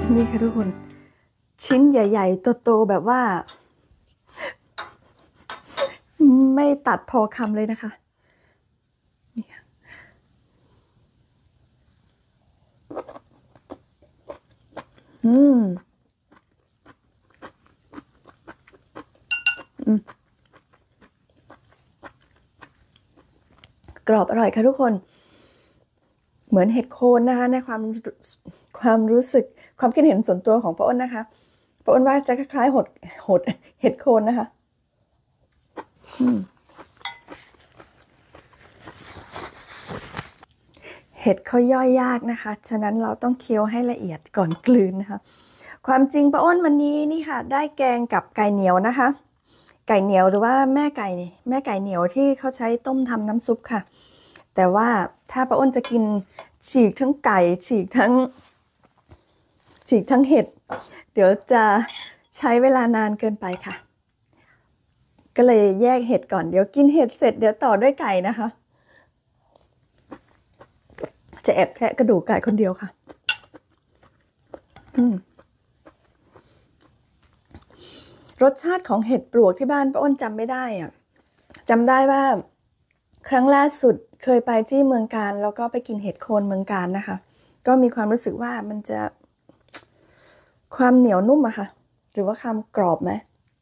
นี่ค่ะทุกคนชิ้นใหญ่ๆโตๆแบบว่าไม่ตัดพอคำเลยนะคะอืมกรอบอร่อยค่ะทุกคนเหมือนเห็ดโคนนะคะในความรู้สึกความคิดเห็นส่วนตัวของป้าอ้นนะคะป้าอ้นว่าจะคล้ายๆหดเห็ดโคนนะคะเห็ดเขาย่อยยากนะคะฉะนั้นเราต้องเคี้ยวให้ละเอียดก่อนกลืนนะคะความจริงป้าอ้นวันนี้นี่ค่ะได้แกงกับไก่เหนียวนะคะไก่เหนียวหรือว่าแม่ไก่เหนียวที่เขาใช้ต้มทำน้ำซุปค่ะแต่ว่าถ้าป้าอ้นจะกินฉีกทั้งไก่ฉีกทั้งเห็ดเดี๋ยวจะใช้เวลานานเกินไปค่ะก็เลยแยกเห็ดก่อนเดี๋ยวกินเห็ดเสร็จเดี๋ยวต่อด้วยไก่นะคะจะแอบแทะกระดูกไก่คนเดียวค่ะรสชาติของเห็ดปลวกที่บ้านป้าอ้นจำไม่ได้อะจำได้ว่าครั้งล่าสุดเคยไปที่เมืองการแล้วก็ไปกินเห็ดโคนเมืองการนะคะก็มีความรู้สึกว่ามันจะความเหนียวนุ่มอะค่ะหรือว่าความกรอบไหม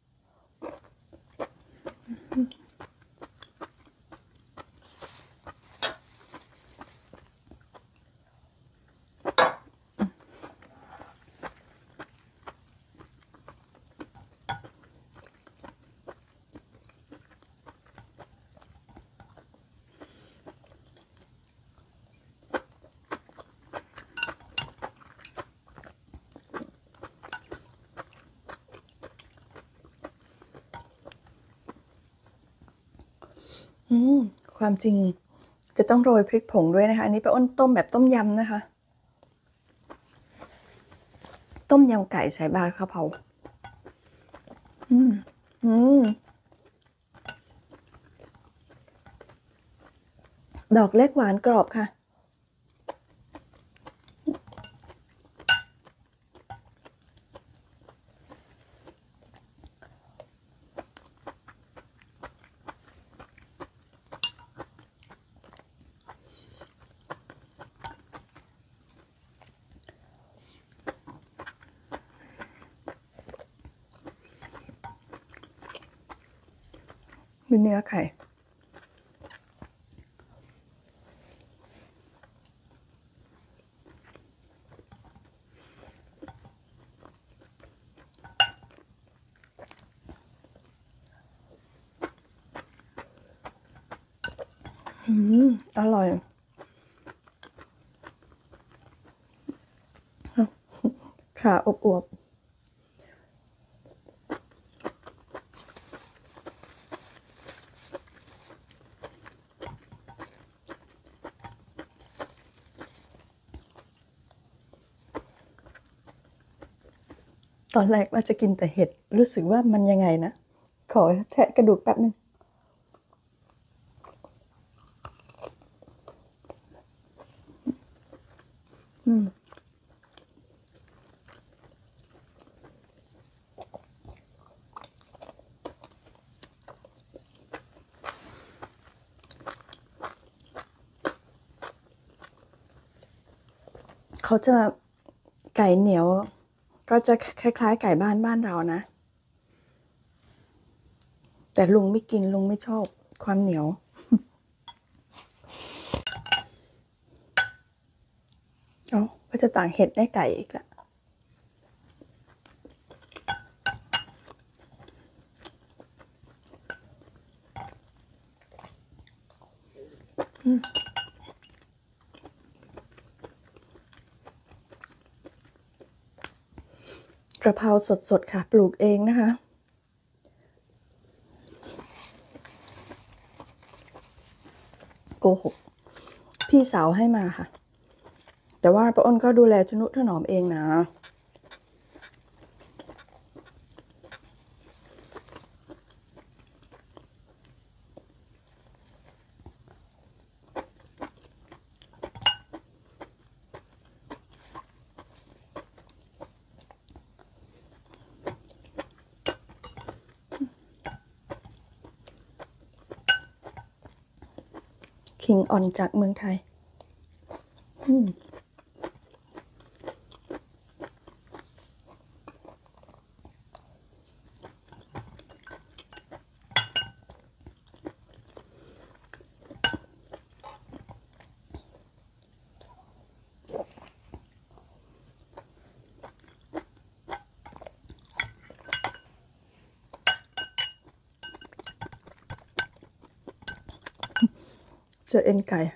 ความจริงจะต้องโรยพริกผงด้วยนะคะอันนี้ป้าอ้นต้มแบบต้มยำนะคะต้มยำไก่ใส่ใบกะเพราดอกเล็กหวานกรอบค่ะมีเนื้อไก่อร่อยค่ะอวบตอนแรกว่าจะกินแต่เห็ดรู้สึกว่ามันยังไงนะขอแทะกระดูกแป๊บนึงเขาจะไก่เหนียวก็จะคล้ายๆไก่บ้านเรานะแต่ลุงไม่กินลุงไม่ชอบความเหนียวอ๋อก็จะต่างเห็ดได้ไก่อีกละกระเพราสดๆค่ะปลูกเองนะคะโกหกพี่สาวให้มาค่ะแต่ว่าป้าอ้นก็ดูแลทนุถนอมเองนะขิงอ่อนจากเมืองไทยเจอเอ็นไก่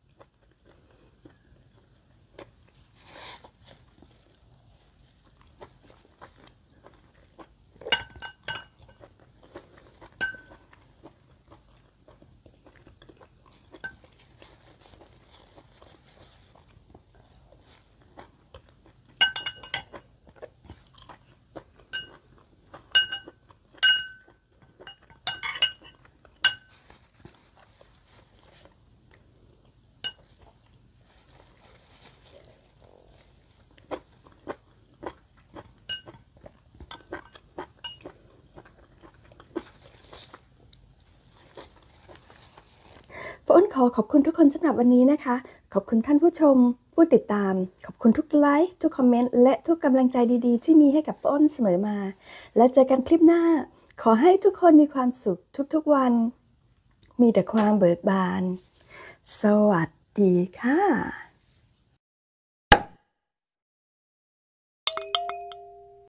ป้าอ้นขอบคุณทุกคนสำหรับวันนี้นะคะขอบคุณท่านผู้ชมผู้ติดตามขอบคุณทุกไลค์ทุกคอมเมนต์และทุกกำลังใจดีๆที่มีให้กับป้าอ้นเสมอมาแล้วเจอกันคลิปหน้าขอให้ทุกคนมีความสุขทุกๆวันมีแต่ความเบิกบานสวัสดีค่ะ